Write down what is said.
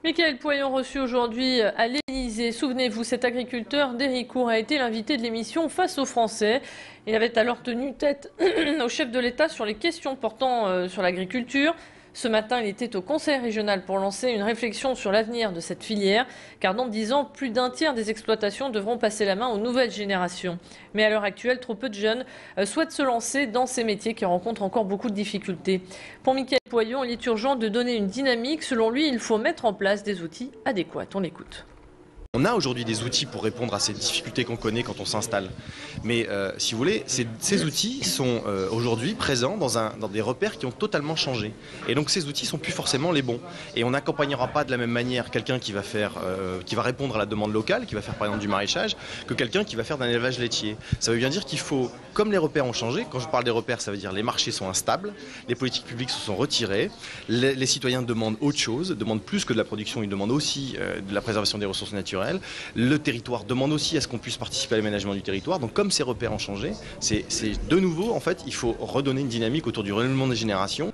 Michael Poyon reçu aujourd'hui à l'Élysée. Souvenez-vous, cet agriculteur d'Héricourt a été l'invité de l'émission Face aux Français. Il avait alors tenu tête au chef de l'État sur les questions portant sur l'agriculture. Ce matin, il était au Conseil régional pour lancer une réflexion sur l'avenir de cette filière, car dans 10 ans, plus d'un tiers des exploitations devront passer la main aux nouvelles générations. Mais à l'heure actuelle, trop peu de jeunes souhaitent se lancer dans ces métiers qui rencontrent encore beaucoup de difficultés. Pour Michael Poyon, il est urgent de donner une dynamique. Selon lui, il faut mettre en place des outils adéquats. On l'écoute. On a aujourd'hui des outils pour répondre à ces difficultés qu'on connaît quand on s'installe. Mais si vous voulez, ces outils sont aujourd'hui présents dans des repères qui ont totalement changé. Et donc ces outils sont plus forcément les bons. Et on n'accompagnera pas de la même manière quelqu'un qui va répondre à la demande locale, qui va faire par exemple du maraîchage, que quelqu'un qui va faire d'un élevage laitier. Ça veut bien dire qu'il faut, comme les repères ont changé, quand je parle des repères, ça veut dire les marchés sont instables, les politiques publiques se sont retirées, les citoyens demandent autre chose, demandent plus que de la production, ils demandent aussi de la préservation des ressources naturelles. Le territoire demande aussi à ce qu'on puisse participer à l'aménagement du territoire. Donc comme ces repères ont changé, c'est de nouveau, en fait, il faut redonner une dynamique autour du renouvellement des générations.